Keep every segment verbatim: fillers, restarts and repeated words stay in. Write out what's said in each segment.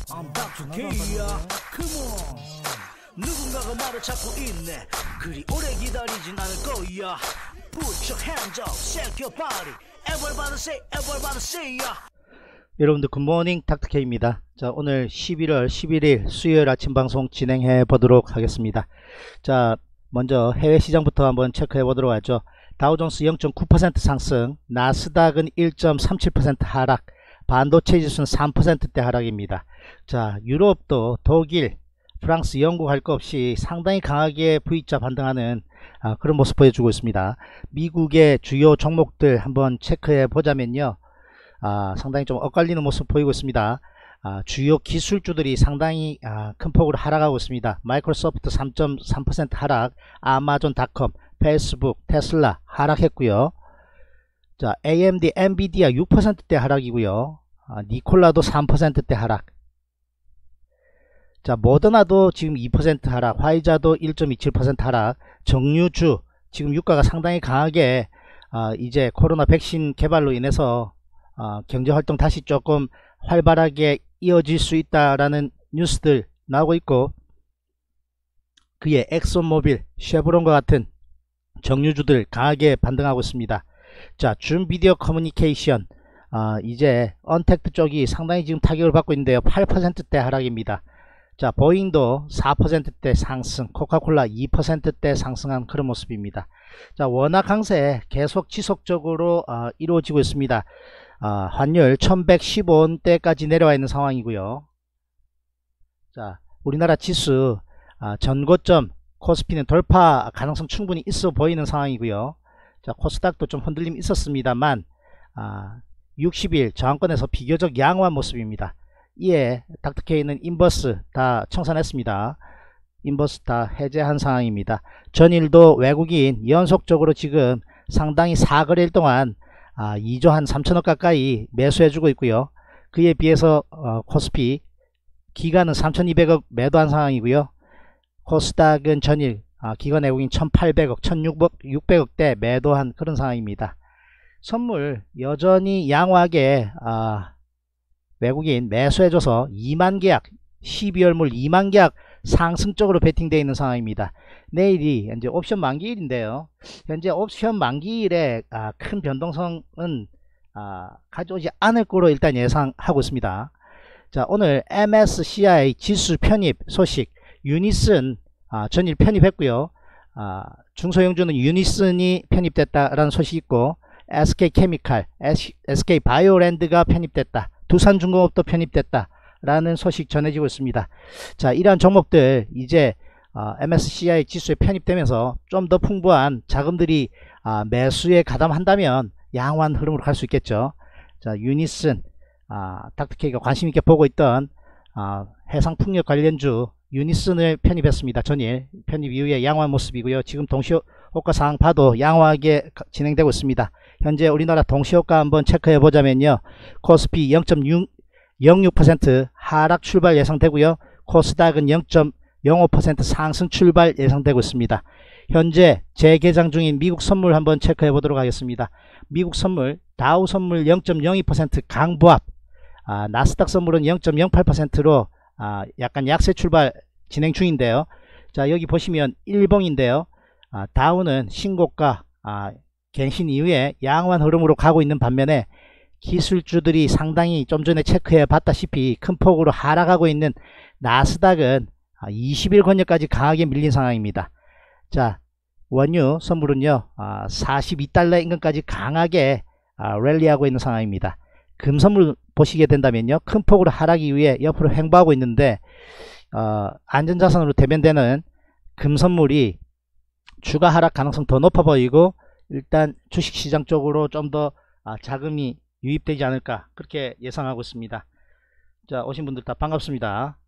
I'm 닥터 K야. Come on. 누군가가 말을 찾고 있네. 그리 오래 기다리진 않을 거야. Put your hands up, shake your body. Everybody say, everybody say ya. 여러분들 굿모닝 닥터 K입니다. 자, 오늘 십일월 십일일 수요일 아침 방송 진행해 보도록 하겠습니다. 자, 먼저 해외 시장부터 한번 체크해 보도록 하죠. 다우존스 영 점 구 퍼센트 상승, 나스닥은 일 점 삼칠 퍼센트 하락, 반도체 지수는 삼 퍼센트대 하락입니다. 자, 유럽도 독일, 프랑스, 영국 할 것 없이 상당히 강하게 V자 반등하는 아, 그런 모습 보여주고 있습니다. 미국의 주요 종목들 한번 체크해 보자면요, 아, 상당히 좀 엇갈리는 모습 보이고 있습니다. 아, 주요 기술주들이 상당히 아, 큰 폭으로 하락하고 있습니다. 마이크로소프트 삼 점 삼 퍼센트 하락, 아마존닷컴, 페이스북, 테슬라 하락했고요. 자, 에이엠디, 엔비디아 육 퍼센트대 하락이고요. 아, 니콜라도 삼 퍼센트대 하락. 자, 모더나도 지금 이 퍼센트 하락, 화이자도 일 점 이칠 퍼센트 하락. 정유주 지금 유가가 상당히 강하게 아, 이제 코로나 백신 개발로 인해서 아, 경제활동 다시 조금 활발하게 이어질 수 있다라는 뉴스들 나오고 있고, 그의 엑손모빌, 쉐브론과 같은 정유주들 강하게 반등하고 있습니다. 자, 줌 비디오 커뮤니케이션, 아, 이제 언택트 쪽이 상당히 지금 타격을 받고 있는데요. 팔 퍼센트대 하락입니다. 자, 보잉도 사 퍼센트대 상승, 코카콜라 이 퍼센트대 상승한 그런 모습입니다. 자, 원화 강세 계속 지속적으로 어, 이루어지고 있습니다. 어, 환율 천백십오 원대까지 내려와 있는 상황이고요. 자, 우리나라 지수 어, 전고점 코스피는 돌파 가능성 충분히 있어 보이는 상황이고요. 자, 코스닥도 좀 흔들림 있었습니다만 어, 육십 일 저항권에서 비교적 양호한 모습입니다. 이에 닥터케이는 인버스 다 청산했습니다. 인버스 다 해제한 상황입니다. 전일도 외국인 연속적으로 지금 상당히 사거래일 동안 아, 이조 한 삼천억 가까이 매수해주고 있고요. 그에 비해서 어, 코스피 기관은 삼천이백억 매도한 상황이고요. 코스닥은 전일 아, 기관 외국인 천팔백억, 천육백억대 매도한 그런 상황입니다. 선물 여전히 양호하게 아, 외국인 매수해줘서 이만 계약, 십이월물 이만 계약 상승적으로 베팅되어 있는 상황입니다. 내일이 이제 옵션 만기일인데요. 현재 옵션 만기일에 아, 큰 변동성은 아, 가져오지 않을 거로 일단 예상하고 있습니다. 자, 오늘 엠에스시아이 지수 편입 소식, 유니슨 아, 전일 편입했고요. 아, 중소형주는 유니슨이 편입됐다라는 소식이 있고, 에스케이케미칼, 에스케이바이오랜드가 편입됐다, 두산중공업도 편입됐다 라는 소식 전해지고 있습니다. 자, 이러한 종목들 이제 어, 엠에스시아이 지수에 편입되면서 좀 더 풍부한 자금들이 아, 매수에 가담한다면 양호한 흐름으로 갈 수 있겠죠. 자, 유니슨, 아, 닥터케이가 관심있게 보고 있던 아, 해상풍력 관련주 유니슨을 편입했습니다. 전일 편입 이후에 양호한 모습이고요. 지금 동시호가 상황 봐도 양호하게 진행되고 있습니다. 현재 우리나라 동시호가 한번 체크해 보자면요, 코스피 영 점 영육 퍼센트 하락 출발 예상되고요. 코스닥은 영 점 영오 퍼센트 상승 출발 예상되고 있습니다. 현재 재개장 중인 미국 선물 한번 체크해 보도록 하겠습니다. 미국 선물 다우 선물 영 점 영이 퍼센트 강보합, 아, 나스닥 선물은 영 점 영팔 퍼센트로 아, 약간 약세 출발 진행 중인데요. 자, 여기 보시면 일봉인데요. 아, 다우는 신고가 아, 갱신 이후에 양호한 흐름으로 가고 있는 반면에 기술주들이 상당히 좀 전에 체크해 봤다시피 큰 폭으로 하락하고 있는 나스닥은 아, 이십 일 권역까지 강하게 밀린 상황입니다. 자, 원유 선물은요, 아, 사십이 달러 인근까지 강하게 아, 랠리하고 있는 상황입니다. 금 선물 보시게 된다면요, 큰 폭으로 하락 이후에 옆으로 횡보하고 있는데 어, 안전자산으로 대변되는 금 선물이 추가 하락 가능성 더 높아 보이고, 일단 주식시장 쪽으로 좀 더 아, 자금이 유입되지 않을까 그렇게 예상하고 있습니다. 자, 오신 분들 다 반갑습니다.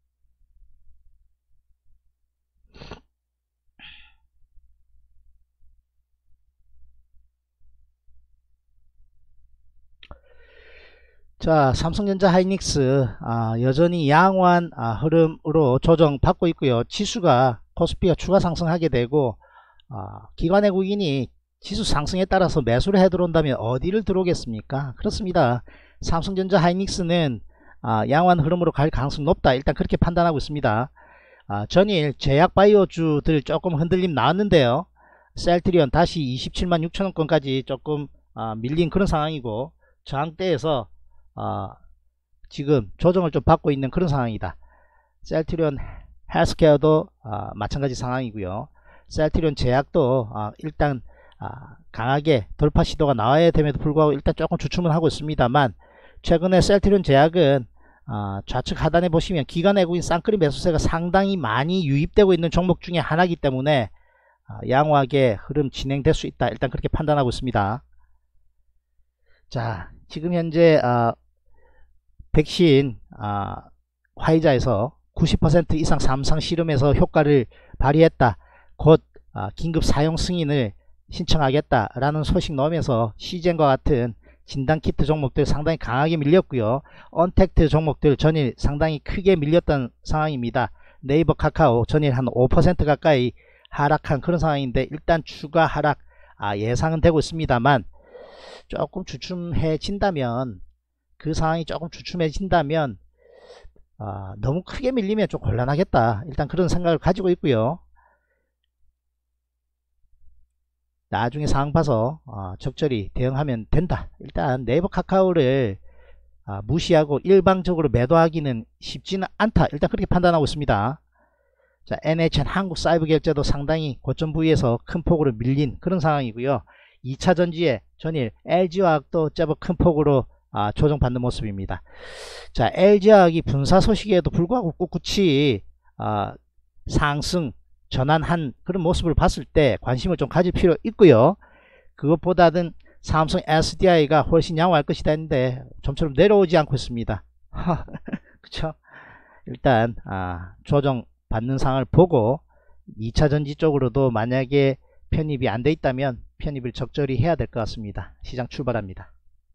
자, 삼성전자 하이닉스 아, 여전히 양호한 아, 흐름으로 조정받고 있고요. 지수가 코스피가 추가 상승하게 되고 아, 기관 외국인이 지수 상승에 따라서 매수를 해 들어온다면 어디를 들어오겠습니까? 그렇습니다. 삼성전자 하이닉스는 아, 양호한 흐름으로 갈 가능성이 높다. 일단 그렇게 판단하고 있습니다. 아, 전일 제약 바이오주들 조금 흔들림 나왔는데요. 셀트리온 다시 이십칠만 육천원권까지 조금 아, 밀린 그런 상황이고, 저항대에서 아, 지금 조정을 좀 받고 있는 그런 상황이다. 셀트리온 헬스케어도 아, 마찬가지 상황이고요. 셀트리온 제약도 아, 일단 아, 강하게 돌파 시도가 나와야 됨에도 불구하고 일단 조금 주춤은 하고 있습니다만, 최근에 셀트리온 제약은 아, 좌측 하단에 보시면 기관 외국인 쌍끌이 매수세가 상당히 많이 유입되고 있는 종목 중에 하나이기 때문에 아, 양호하게 흐름 진행될 수 있다. 일단 그렇게 판단하고 있습니다. 자, 지금 현재 아, 백신 아, 화이자에서 구십 퍼센트 이상 삼상 실험에서 효과를 발휘했다. 곧 아, 긴급 사용 승인을 신청하겠다라는 소식 나오면서 시젠과 같은 진단키트 종목들 상당히 강하게 밀렸고요. 언택트 종목들 전일 상당히 크게 밀렸던 상황입니다. 네이버 카카오 전일 한 오 퍼센트 가까이 하락한 그런 상황인데, 일단 추가 하락 아, 예상은 되고 있습니다만, 조금 주춤해진다면, 그 상황이 조금 주춤해진다면 아, 너무 크게 밀리면 좀 곤란하겠다. 일단 그런 생각을 가지고 있고요. 나중에 상황 봐서 어, 적절히 대응하면 된다. 일단 네이버 카카오를 아, 무시하고 일방적으로 매도하기는 쉽지는 않다. 일단 그렇게 판단하고 있습니다. 자, 엔에이치엔 한국사이버결제도 상당히 고점 부위에서 큰 폭으로 밀린 그런 상황이고요. 이 차 전지에 전일 엘지화학도 제법 큰 폭으로 아, 조정받는 모습입니다. 자, 엘지화학이 분사 소식에도 불구하고 꿋꿋이 아, 상승 전환한 그런 모습을 봤을 때 관심을 좀 가질 필요 있고요. 그것보다는 삼성 에스디아이가 훨씬 양호할 것이다 했는데 좀처럼 내려오지 않고 있습니다. 그쵸? 일단 아, 조정 받는 상황을 보고 이 차 전지 쪽으로도 만약에 편입이 안 돼 있다면 편입을 적절히 해야 될 것 같습니다. 시장 출발합니다.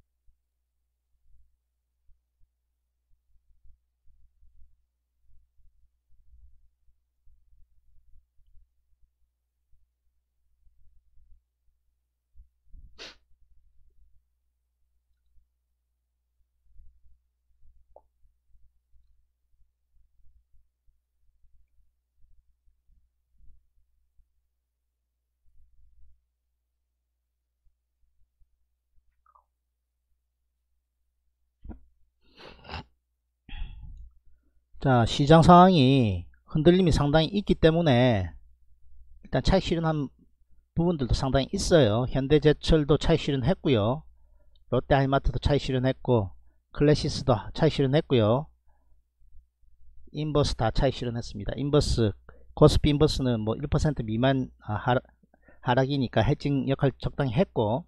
자, 시장 상황이 흔들림이 상당히 있기 때문에 일단 차익 실현한 부분들도 상당히 있어요. 현대제철도 차익 실현했고요. 롯데하이마트도 차익 실현했고, 클래시스도 차익 실현했고요. 인버스 다 차익 실현했습니다. 인버스, 코스피 인버스는 뭐 일 퍼센트 미만 하락, 하락이니까 해칭 역할 적당히 했고,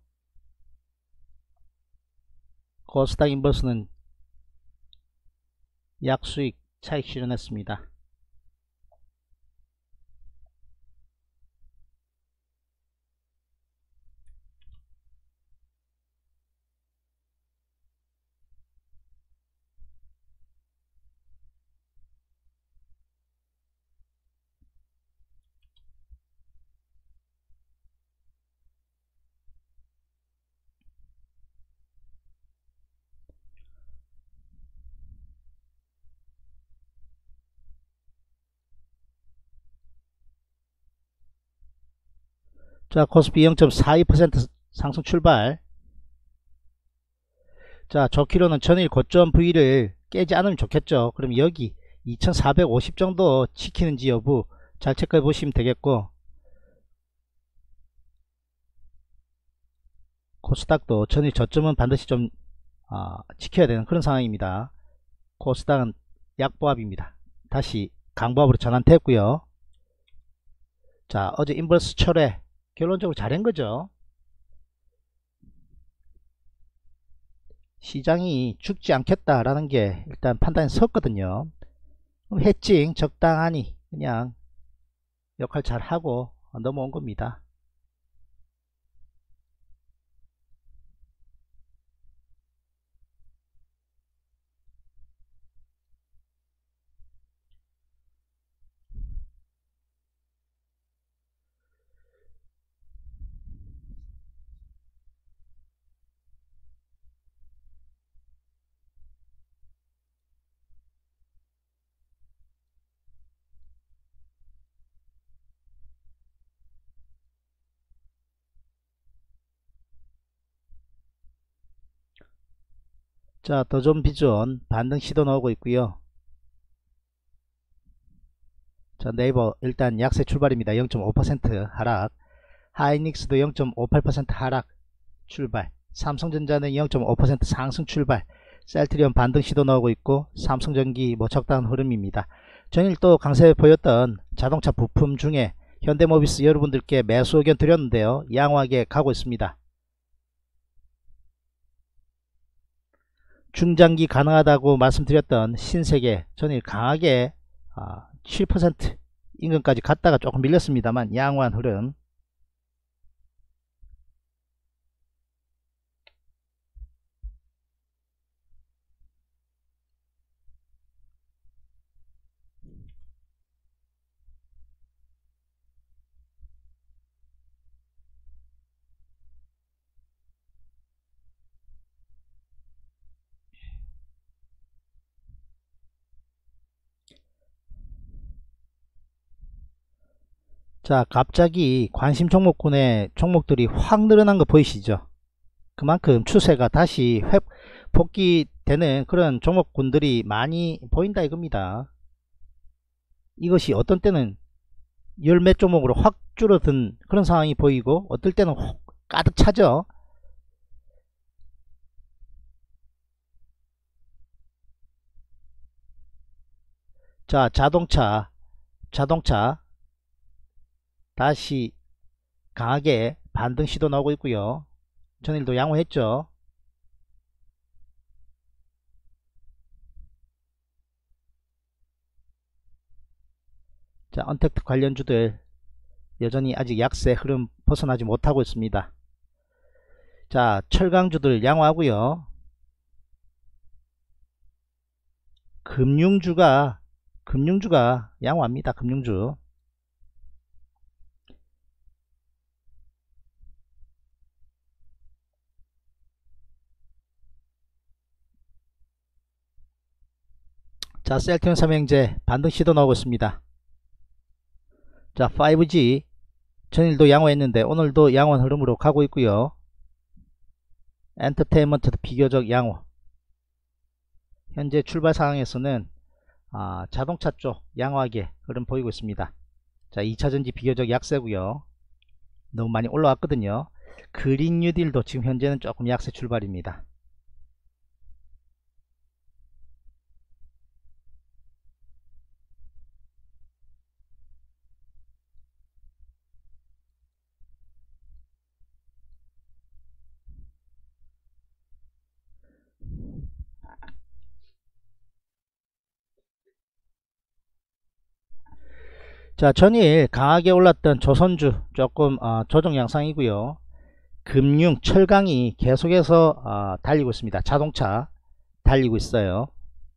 코스닥 인버스는 약수익 차익 실현했습니다. 자, 코스피 영 점 사이 퍼센트 상승 출발. 자, 좋기로는 전일 고점 부위를 깨지 않으면 좋겠죠. 그럼 여기 이천사백오십 정도 지키는지 여부 잘 체크해 보시면 되겠고, 코스닥도 전일 저점은 반드시 좀 어, 지켜야 되는 그런 상황입니다. 코스닥은 약보합입니다. 다시 강보합으로 전환됐고요. 자, 어제 인버스 철회 결론적으로 잘한 거죠. 시장이 죽지 않겠다라는 게 일단 판단이 섰거든요. 그럼 해칭 적당하니 그냥 역할 잘 하고 넘어온 겁니다. 자, 더존 비존 반등 시도 나오고 있고요. 자, 네이버 일단 약세 출발입니다. 영 점 오 퍼센트 하락. 하이닉스도 영 점 오팔 퍼센트 하락 출발. 삼성전자는 영 점 오 퍼센트 상승 출발. 셀트리온 반등 시도 나오고 있고, 삼성전기 뭐 적당한 흐름입니다. 전일 또 강세 보였던 자동차 부품 중에 현대모비스 여러분들께 매수 의견 드렸는데요, 양호하게 가고 있습니다. 중장기 가능하다고 말씀드렸던 신세계 전일 강하게 칠 퍼센트 인근까지 갔다가 조금 밀렸습니다만 양호한 흐름. 자, 갑자기 관심 종목군의 종목들이 확 늘어난 거 보이시죠? 그만큼 추세가 다시 회, 복귀되는 그런 종목군들이 많이 보인다 이겁니다. 이것이 어떤 때는 열몇 종목으로 확 줄어든 그런 상황이 보이고, 어떨 때는 가득 차죠. 자, 자동차 자동차 다시 강하게 반등 시도 나오고 있고요. 전일도 양호했죠. 자, 언택트 관련주들 여전히 아직 약세 흐름 벗어나지 못하고 있습니다. 자, 철강주들 양호하고요. 금융주가 금융주가 양호합니다. 금융주. 자, 셀트리온 삼형제 반등 시도 나오고 있습니다. 자, 파이브지 전일도 양호했는데 오늘도 양호한 흐름으로 가고 있고요. 엔터테인먼트도 비교적 양호. 현재 출발 상황에서는 아, 자동차 쪽 양호하게 흐름 보이고 있습니다. 자, 이차전지 비교적 약세고요. 너무 많이 올라왔거든요. 그린 뉴딜도 지금 현재는 조금 약세 출발입니다. 자, 전일 강하게 올랐던 조선주 조금 어, 조정 양상이고요. 금융, 철강이 계속해서 어, 달리고 있습니다. 자동차 달리고 있어요.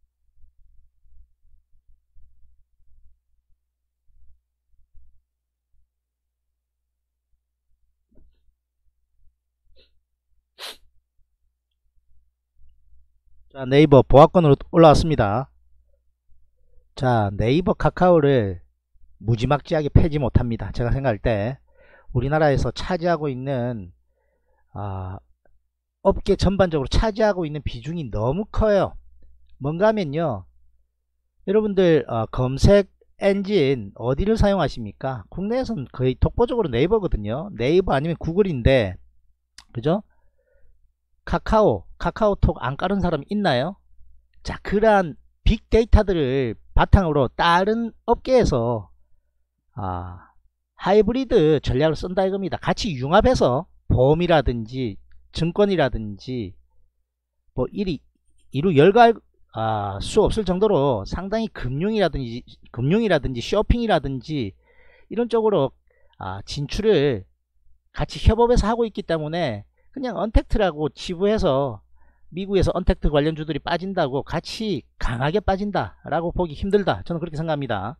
자, 네이버 보합권으로 올라왔습니다. 자, 네이버 카카오를 무지막지하게 패지 못합니다. 제가 생각할 때 우리나라에서 차지하고 있는 아, 업계 전반적으로 차지하고 있는 비중이 너무 커요. 뭔가 하면요, 여러분들 어, 검색 엔진 어디를 사용하십니까? 국내에서는 거의 독보적으로 네이버거든요. 네이버 아니면 구글인데, 그죠? 카카오 카카오톡 안 깔은 사람 있나요? 자, 그러한 빅데이터들을 바탕으로 다른 업계에서 아, 하이브리드 전략을 쓴다 이겁니다. 같이 융합해서 보험이라든지 증권이라든지 뭐 일이 이루 열갈 아, 수 없을 정도로 상당히 금융이라든지 금융이라든지 쇼핑이라든지 이런 쪽으로 아, 진출을 같이 협업해서 하고 있기 때문에 그냥 언택트라고 치부해서 미국에서 언택트 관련주들이 빠진다고 같이 강하게 빠진다 라고 보기 힘들다, 저는 그렇게 생각합니다.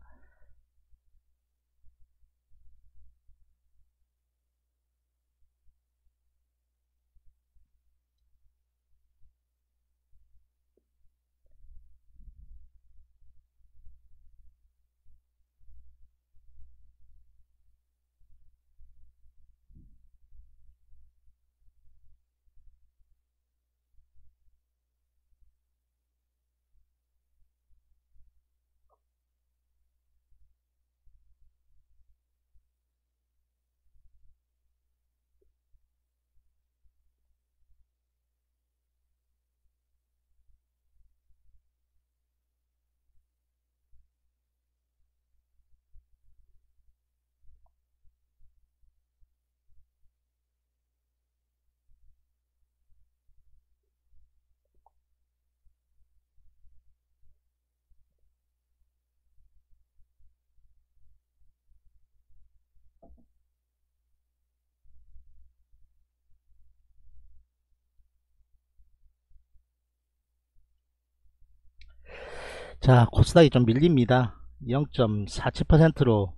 자, 코스닥이 좀 밀립니다. 영 점 사칠 퍼센트로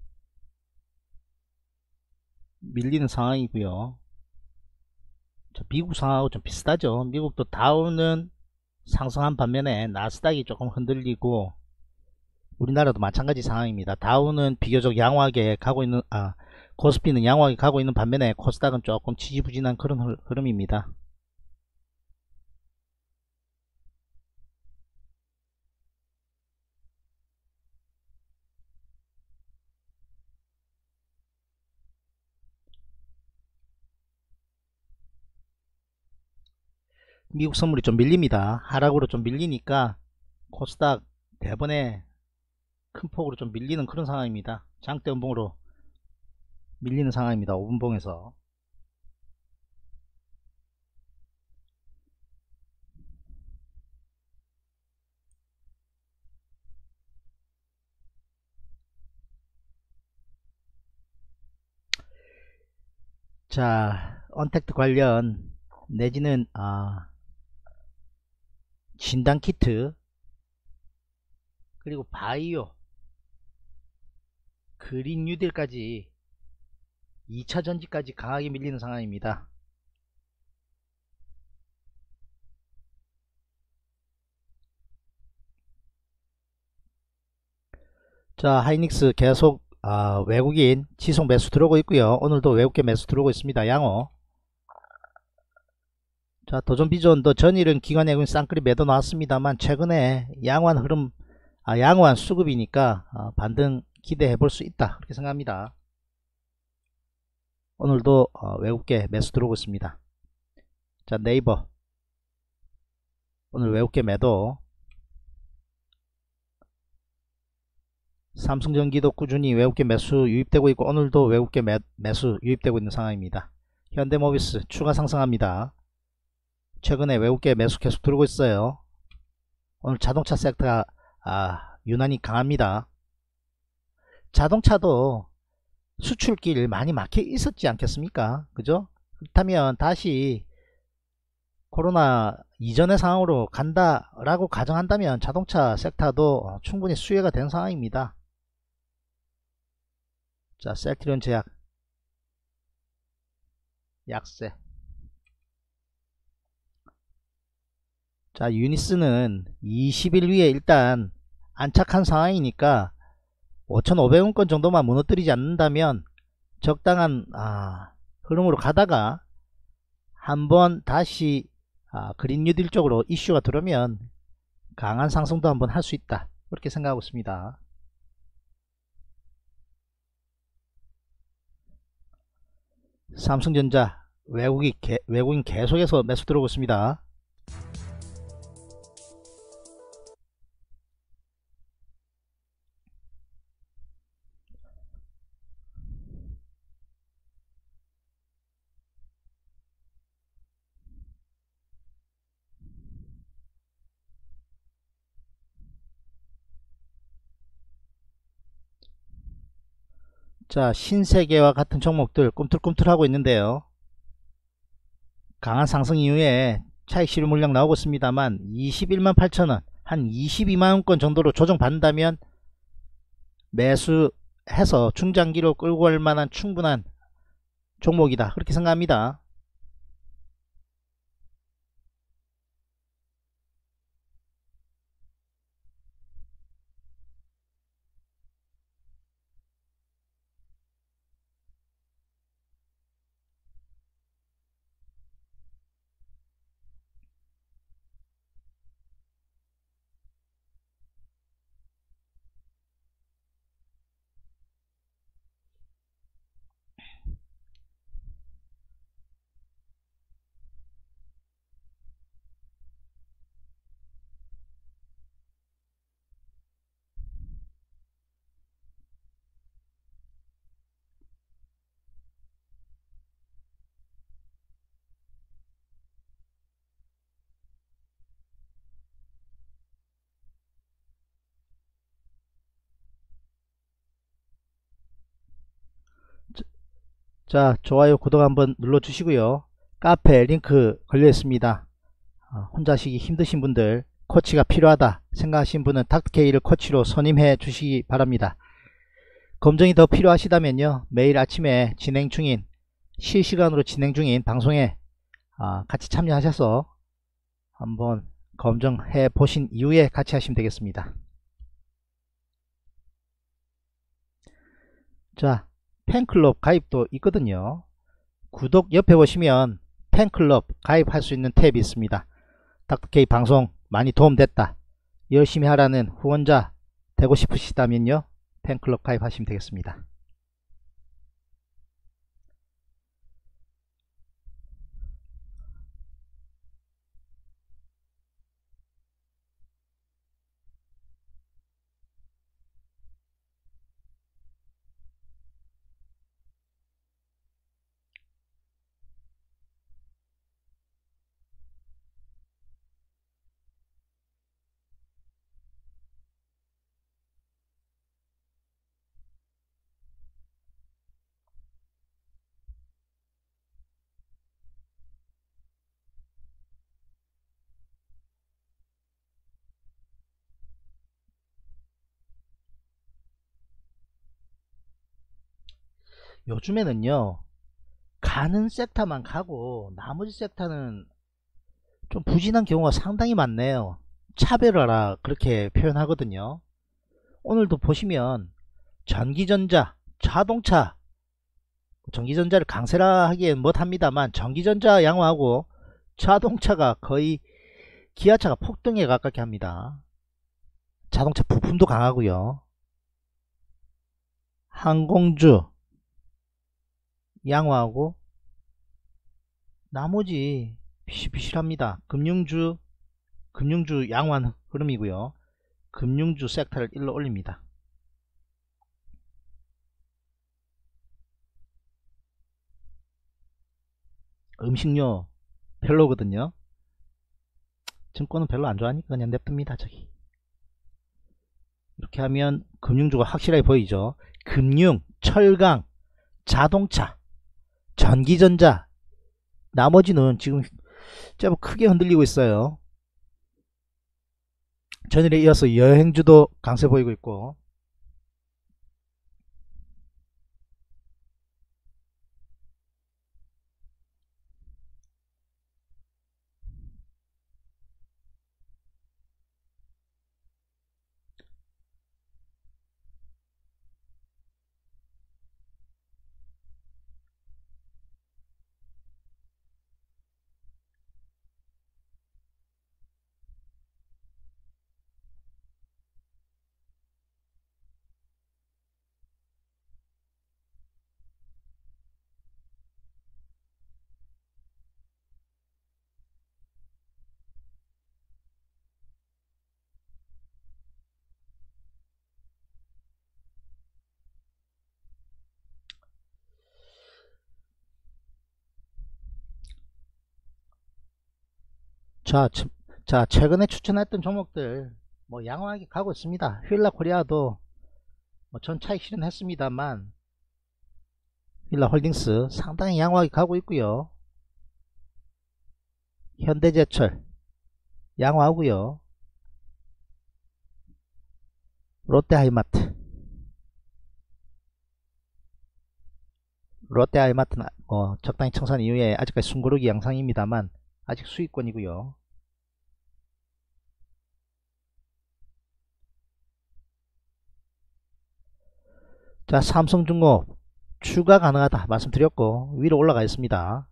밀리는 상황이고요. 자, 미국 상황하고 좀 비슷하죠. 미국도 다우는 상승한 반면에 나스닥이 조금 흔들리고, 우리나라도 마찬가지 상황입니다. 다우는 비교적 양호하게 가고 있는, 아, 코스피는 양호하게 가고 있는 반면에 코스닥은 조금 지지부진한 그런 흐름입니다. 미국 선물이 좀 밀립니다. 하락으로 좀 밀리니까 코스닥 대번에 큰 폭으로 좀 밀리는 그런 상황입니다. 장대 음봉으로 밀리는 상황입니다. 오 분봉에서. 자, 언택트 관련 내지는 아, 진단키트, 그리고 바이오, 그린 뉴딜까지 이 차 전지까지 강하게 밀리는 상황입니다. 자, 하이닉스 계속 아, 외국인 지속 매수 들어오고 있고요. 오늘도 외국계 매수 들어오고 있습니다. 양호. 자, 도전비전도 전일은 기관 외국인 쌍끌이 매도 나왔습니다만 최근에 양호한 흐름, 아, 양호한 수급이니까 아, 반등 기대해 볼 수 있다, 그렇게 생각합니다. 오늘도 어, 외국계 매수 들어오고 있습니다. 자, 네이버 오늘 외국계 매도. 삼성전기도 꾸준히 외국계 매수 유입되고 있고 오늘도 외국계 매, 매수 유입되고 있는 상황입니다. 현대모비스 추가 상승합니다. 최근에 외국계 매수 계속 들어오고 있어요. 오늘 자동차 섹터가 아, 유난히 강합니다. 자동차도 수출길 많이 막혀 있었지 않겠습니까? 그죠? 그렇다면 다시 코로나 이전의 상황으로 간다라고 가정한다면 자동차 섹터도 충분히 수혜가 된 상황입니다. 자, 셀트리온 제약 약세. 자, 유니스는 이십 일 위에 일단 안착한 상황이니까 오천오백 원권 정도만 무너뜨리지 않는다면 적당한 아, 흐름으로 가다가 한번 다시 아, 그린 뉴딜 쪽으로 이슈가 들어오면 강한 상승도 한번 할 수 있다, 그렇게 생각하고 있습니다. 삼성전자 외국이 개, 외국인 계속해서 매수 들어오고 있습니다. 자, 신세계와 같은 종목들 꿈틀꿈틀하고 있는데요. 강한 상승 이후에 차익 실현 물량 나오고 있습니다만 이십일만 팔천 원, 한 이십이만 원권 정도로 조정받는다면 매수해서 중장기로 끌고 갈 만한 충분한 종목이다, 그렇게 생각합니다. 자, 좋아요 구독 한번 눌러 주시고요. 카페 링크 걸려 있습니다. 어, 혼자 하시기 힘드신 분들 코치가 필요하다 생각하신 분은 닥터케이를 코치로 선임해 주시기 바랍니다. 검정이 더 필요하시다면요, 매일 아침에 진행 중인 실시간으로 진행 중인 방송에 아, 같이 참여하셔서 한번 검증해 보신 이후에 같이 하시면 되겠습니다. 자, 팬클럽 가입도 있거든요. 구독 옆에 보시면 팬클럽 가입할 수 있는 탭이 있습니다. 닥터케이 방송 많이 도움됐다, 열심히 하라는 후원자 되고 싶으시다면요, 팬클럽 가입하시면 되겠습니다. 요즘에는요, 가는 섹터만 가고 나머지 섹터는 좀 부진한 경우가 상당히 많네요. 차별화라 그렇게 표현하거든요. 오늘도 보시면 전기전자, 자동차, 전기전자를 강세라 하기엔 못합니다만 전기전자 양호하고 자동차가 거의 기아차가 폭등에 가깝게 합니다. 자동차 부품도 강하고요. 항공주 양호하고 나머지 비실비실합니다. 금융주 금융주 양호한 흐름이고요. 금융주 섹터를 일로 올립니다. 음식료 별로거든요. 증권은 별로 안 좋아하니까 그냥 냅둡니다. 저기 이렇게 하면 금융주가 확실하게 보이죠. 금융, 철강, 자동차, 전기전자, 나머지는 지금 제법 크게 흔들리고 있어요. 전일에 이어서 여행주도 강세 보이고 있고, 자, 자 최근에 추천했던 종목들 뭐 양호하게 가고 있습니다. 휠라코리아도 뭐 전 차익 실현했습니다만 휠라홀딩스 상당히 양호하게 가고 있고요. 현대제철 양호하고요. 롯데하이마트 롯데하이마트는 뭐 적당히 청산 이후에 아직까지 숨고르기 양상입니다만 아직 수익권이고요. 자, 삼성중공업 추가 가능하다 말씀드렸고 위로 올라가 있습니다.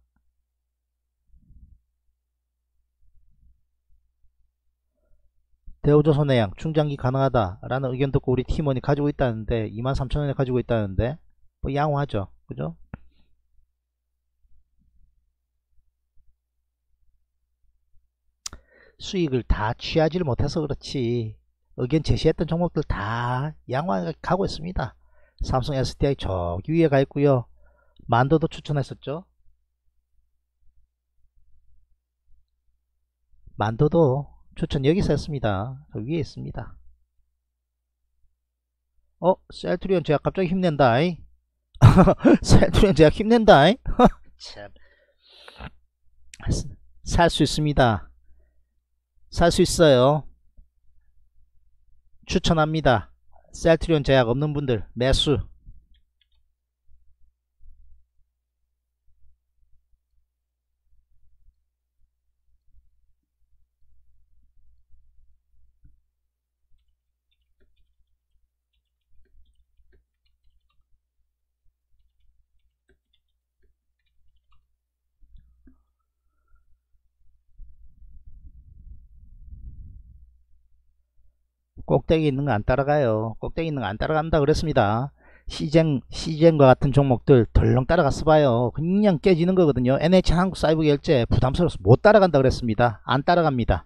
대우조선해양 중장기 가능하다 라는 의견 듣고 우리 팀원이 가지고 있다는데 이만 삼천 원에 가지고 있다는데 뭐 양호하죠, 그죠? 수익을 다 취하지를 못해서 그렇지 의견 제시했던 종목들 다 양호하게 가고 있습니다. 삼성 에스디아이 저기 위에 가 있고요. 만도도 추천했었죠. 만도도 추천 여기서 했습니다. 저 위에 있습니다. 어? 셀트리온 제약 갑자기 힘낸다. 셀트리온 제약 힘낸다. 참. 살 수 있습니다. 살 수 있어요. 추천합니다. 셀트리온 제약 없는 분들 매수. 꼭대기 있는 거 안 따라가요. 꼭대기 있는 거 안 따라간다 그랬습니다. 시젠, 시젠과 같은 종목들 덜렁 따라갔어 봐요. 그냥 깨지는 거거든요. 엔에이치 한국사이버결제 부담스러워서 못 따라간다 그랬습니다. 안 따라갑니다.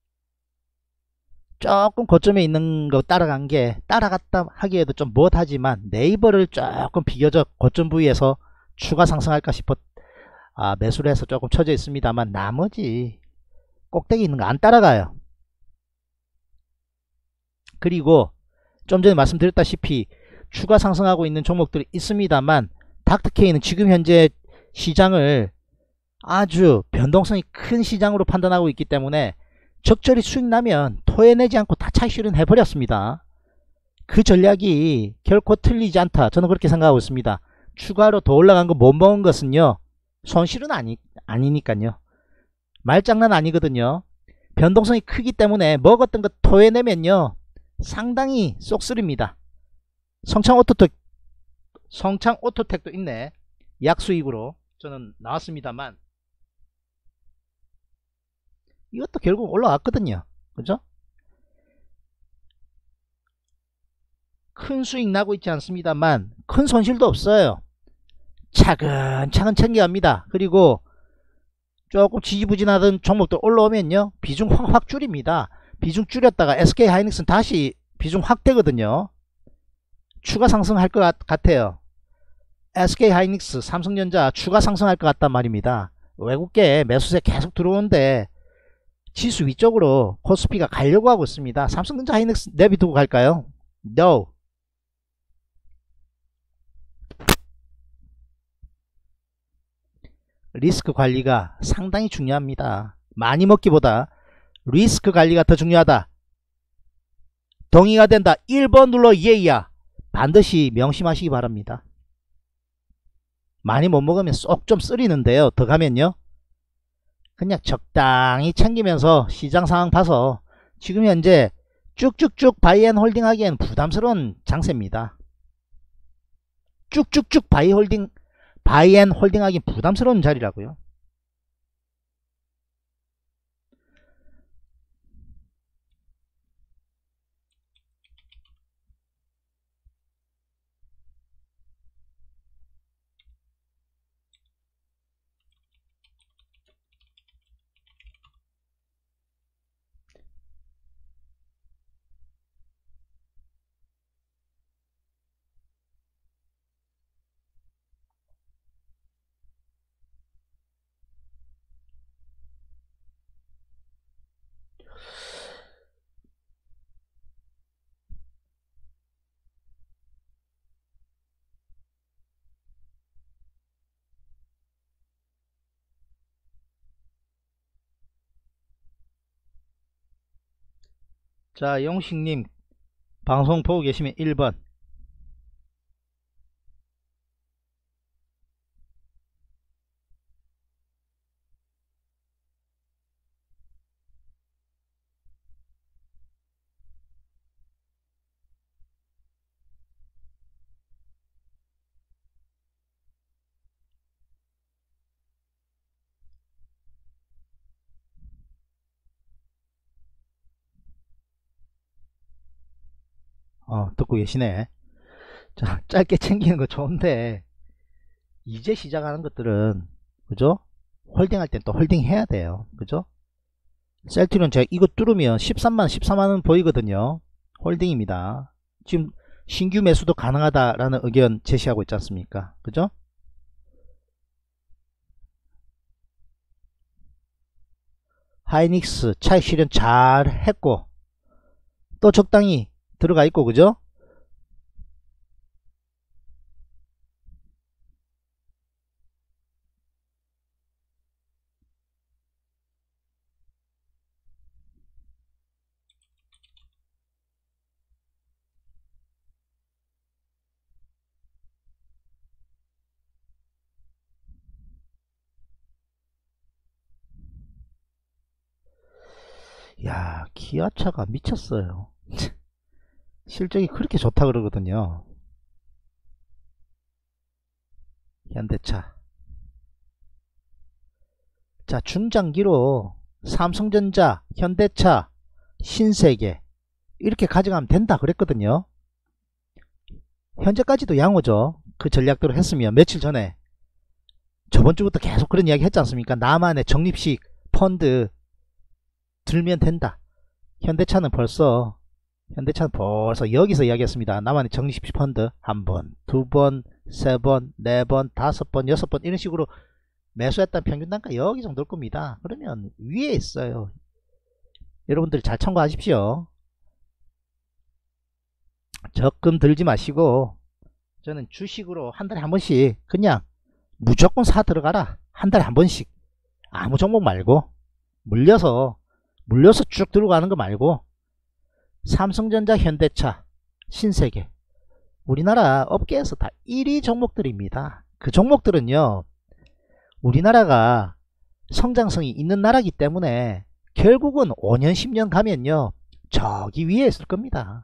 조금 고점에 있는 거 따라간 게 따라갔다 하기에도 좀 못하지만 네이버를 조금 비교적 고점 부위에서 추가 상승할까 싶어 아, 매수를 해서 조금 쳐져 있습니다만 나머지 꼭대기 있는 거 안 따라가요. 그리고 좀 전에 말씀드렸다시피 추가 상승하고 있는 종목들이 있습니다만 닥터케이는 지금 현재 시장을 아주 변동성이 큰 시장으로 판단하고 있기 때문에 적절히 수익 나면 토해내지 않고 다 차익 실현 해버렸습니다. 그 전략이 결코 틀리지 않다. 저는 그렇게 생각하고 있습니다. 추가로 더 올라간 거 못 먹은 것은요 손실은 아니, 아니니까요. 말장난 아니거든요. 변동성이 크기 때문에 먹었던 거 토해내면요 상당히 쏙쓰립니다. 성창 오토텍 성창 오토텍도 있네. 약수익으로 저는 나왔습니다만 이것도 결국 올라왔거든요. 그죠? 큰 수익 나고 있지 않습니다만 큰 손실도 없어요. 차근차근 챙겨갑니다. 그리고 조금 지지부진하던 종목들 올라오면요 비중 확확 줄입니다. 비중 줄였다가 에스케이하이닉스는 다시 비중 확대거든요. 추가 상승할 것 같아요. 에스케이하이닉스, 삼성전자 추가 상승할 것 같단 말입니다. 외국계 매수세 계속 들어오는데 지수 위쪽으로 코스피가 가려고 하고 있습니다. 삼성전자 하이닉스 내비두고 갈까요? No. 리스크 관리가 상당히 중요합니다. 많이 먹기보다 리스크 관리가 더 중요하다. 동의가 된다. 일 번 눌러 예야. 반드시 명심하시기 바랍니다. 많이 못 먹으면 쏙 좀 쓰리는데요. 더 가면요 그냥 적당히 챙기면서 시장 상황 봐서 지금 현재 쭉쭉쭉 바이앤홀딩 하기엔 부담스러운 장세입니다. 쭉쭉쭉 바이홀딩 바이앤홀딩 하기 부담스러운 자리라고요. 자, 용식님 방송 보고 계시면 일 번. 어, 듣고 계시네. 자, 짧게 챙기는 거 좋은데 이제 시작하는 것들은 그죠? 홀딩할 땐 또 홀딩 해야 돼요. 그죠? 셀트리온 제가 이거 뚫으면 십삼만 십사만 원 보이거든요. 홀딩입니다. 지금 신규 매수도 가능하다라는 의견 제시하고 있지 않습니까? 그죠? 하이닉스 차익 실현 잘 했고 또 적당히 들어가 있고 그죠? 야, 기아차가 미쳤어요. 실적이 그렇게 좋다 그러거든요. 현대차. 자, 중장기로 삼성전자, 현대차, 신세계 이렇게 가져가면 된다 그랬거든요. 현재까지도 양호죠. 그 전략대로 했으면 며칠 전에 저번주부터 계속 그런 이야기 했지 않습니까? 나만의 적립식 펀드 들면 된다. 현대차는 벌써 현대차는 벌써 여기서 이야기했습니다. 나만의 적립식 펀드 한 번, 두 번, 세 번, 네 번, 다섯 번, 여섯 번 이런 식으로 매수했던 평균 단가 여기 정도일 겁니다. 그러면 위에 있어요. 여러분들 잘 참고하십시오. 적금 들지 마시고 저는 주식으로 한 달에 한 번씩 그냥 무조건 사 들어가라. 한 달에 한 번씩 아무 종목 말고 물려서 물려서 쭉 들어가는 거 말고 삼성전자, 현대차, 신세계 우리나라 업계에서 다 일 위 종목들입니다. 그 종목들은요 우리나라가 성장성이 있는 나라이기 때문에 결국은 오 년 십 년 가면요 저기 위에 있을 겁니다.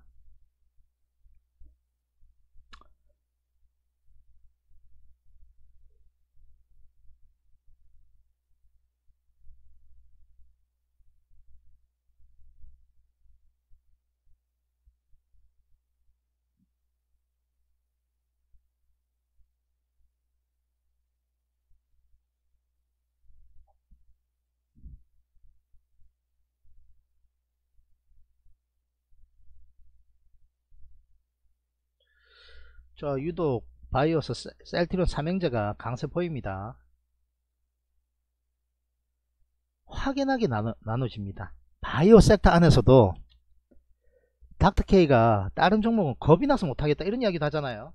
저 유독 바이오스 셀트리온 삼형제가 강세 보입니다. 확연하게 나눠, 나눠집니다. 바이오 섹터 안에서도 닥터케이가 다른 종목은 겁이 나서 못하겠다 이런 이야기도 하잖아요.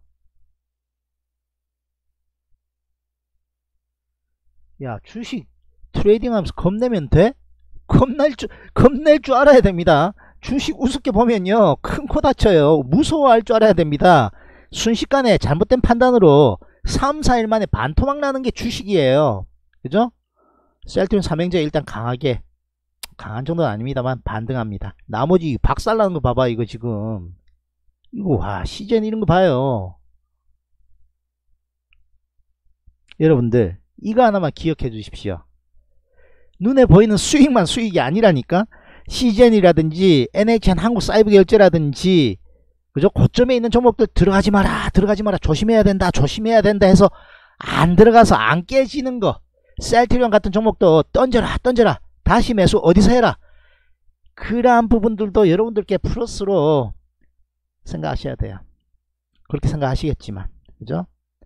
야, 주식 트레이딩 하면서 겁내면 돼? 겁날 줄, 겁낼 줄 알아야 됩니다. 주식 우습게 보면요 큰 코 다쳐요. 무서워할 줄 알아야 됩니다. 순식간에 잘못된 판단으로 삼, 사 일 만에 반토막 나는 게 주식이에요. 그죠? 셀트리온 삼형제 일단 강하게 강한 정도는 아닙니다만 반등합니다. 나머지 박살나는 거 봐봐. 이거 지금 이거 와 시즌 이런 거 봐요. 여러분들 이거 하나만 기억해 주십시오. 눈에 보이는 수익만 수익이 아니라니까. 시젠이라든지 엔에이치엔 한국사이버결제라든지 그죠? 고점에 있는 종목들 들어가지 마라 들어가지 마라 조심해야 된다 조심해야 된다 해서 안 들어가서 안 깨지는 거 셀트리온 같은 종목도 던져라 던져라 다시 매수 어디서 해라. 그러한 부분들도 여러분들께 플러스로 생각하셔야 돼요. 그렇게 생각하시겠지만 그죠?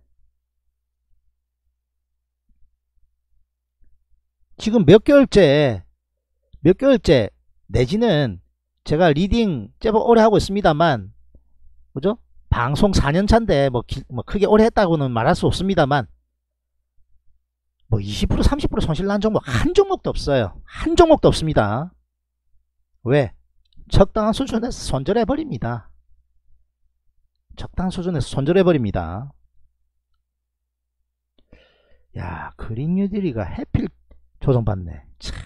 지금 몇 개월째 몇 개월째 내지는 제가 리딩 제법 오래 하고 있습니다만 그죠? 방송 사 년 차인데 뭐, 기, 뭐 크게 오래 했다고는 말할 수 없습니다만 뭐 이십 퍼센트 삼십 퍼센트 손실 난 종목 한 종목도 없어요. 한 종목도 없습니다. 왜? 적당한 수준에서 손절해 버립니다. 적당한 수준에서 손절해 버립니다. 야, 그린 뉴딜이가 해필 조정받네. 참.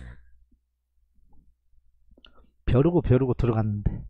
벼르고 벼르고 들어갔는데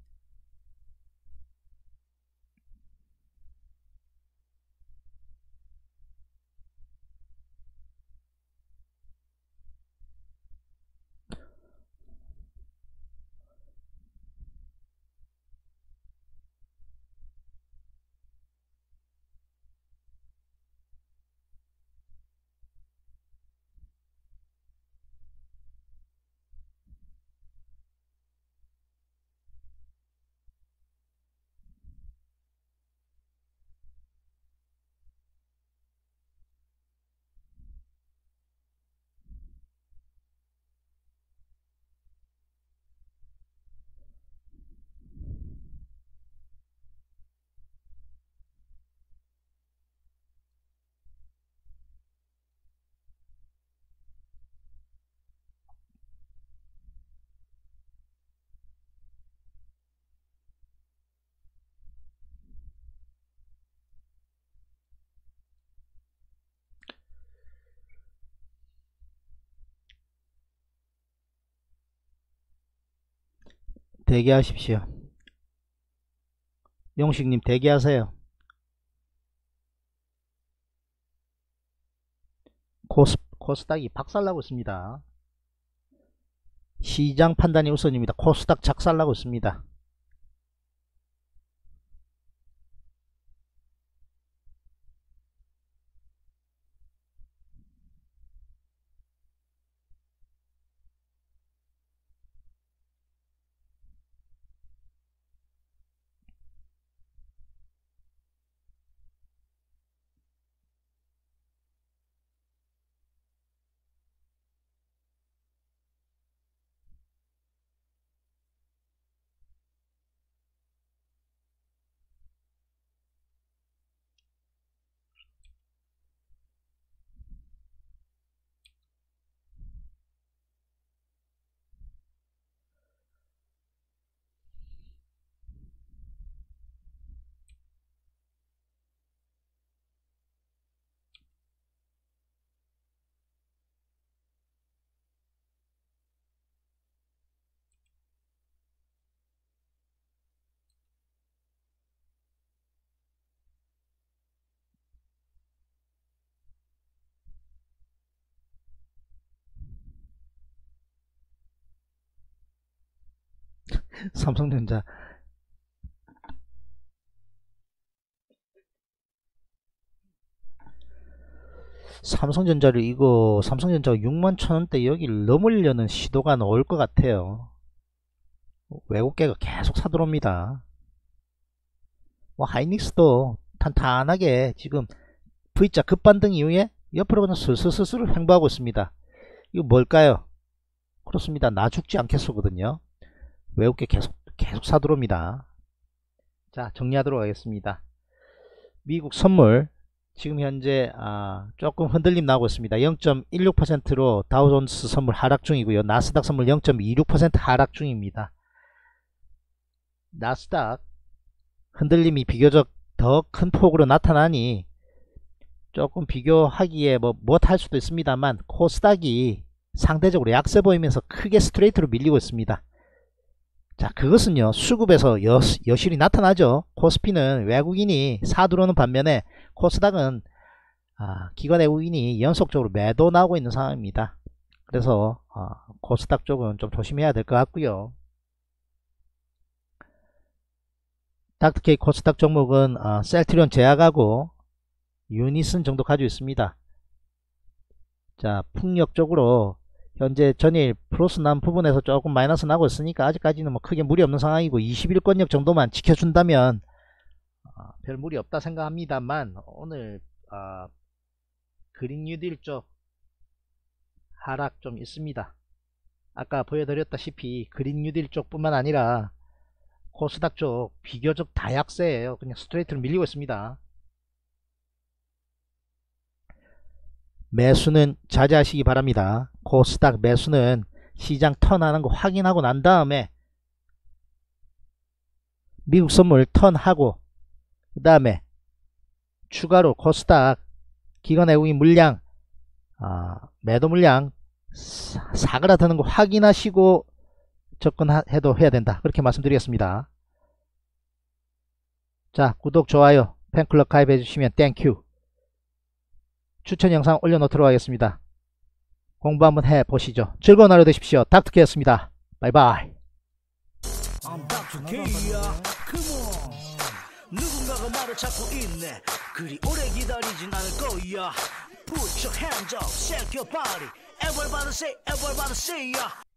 대기하십시오. 용식님 대기하세요. 코스, 코스닥이 박살나고 있습니다. 시장 판단이 우선입니다. 코스닥 작살나고 있습니다. 삼성전자 삼성전자를 이거 삼성전자가 육만 천원대 여기를 넘으려는 시도가 나올 것 같아요. 외국계가 계속 사들어옵니다. 뭐 하이닉스도 탄탄하게 지금 V자 급반등 이후에 옆으로 그냥 슬슬슬슬 횡보하고 있습니다. 이거 뭘까요? 그렇습니다. 나 죽지 않겠소거든요. 외국계 계속 계속 사들어옵니다. 자, 정리하도록 하겠습니다. 미국 선물 지금 현재 아, 조금 흔들림 나오고 있습니다. 영 점 일육 퍼센트로 다우존스 선물 하락 중이고요. 나스닥 선물 영 점 이육 퍼센트 하락 중입니다. 나스닥 흔들림이 비교적 더 큰 폭으로 나타나니 조금 비교하기에 뭐 못할 수도 있습니다만 코스닥이 상대적으로 약세 보이면서 크게 스트레이트로 밀리고 있습니다. 자, 그것은요 수급에서 여, 여실히 나타나죠. 코스피는 외국인이 사들어오는 반면에 코스닥은 아, 기관 외국인이 연속적으로 매도 나오고 있는 상황입니다. 그래서 어, 코스닥 쪽은 좀 조심해야 될 것 같고요. 닥터케이 코스닥 종목은 어, 셀트리온 제약하고 유니슨 정도 가지고 있습니다. 자, 풍력적으로 현재 전일 플러스 난 부분에서 조금 마이너스 나고 있으니까 아직까지는 뭐 크게 무리 없는 상황이고 이십일권역 정도만 지켜준다면 어, 별 무리 없다 생각합니다만 오늘 어, 그린 뉴딜 쪽 하락 좀 있습니다. 아까 보여드렸다시피 그린 뉴딜 쪽 뿐만 아니라 코스닥 쪽 비교적 다약세예요. 그냥 스트레이트로 밀리고 있습니다. 매수는 자제하시기 바랍니다. 코스닥 매수는 시장 턴하는 거 확인하고 난 다음에 미국 선물 턴하고 그 다음에 추가로 코스닥 기관 외국인 물량 아, 매도 물량 사그라드는 거 확인하시고 접근해도 해야 된다. 그렇게 말씀드리겠습니다. 자, 구독, 좋아요, 팬클럽 가입해 주시면 땡큐. 추천 영상 올려놓도록 하겠습니다. 공부 한번 해보시죠. 즐거운 하루 되십시오. 닥터케이였습니다. 바이바이. 누군가가 말을 찾고 있네. 그리 오래 기다리진 않을 거야. Put your hands up, shake your body. Everybody say, everybody say, yeah.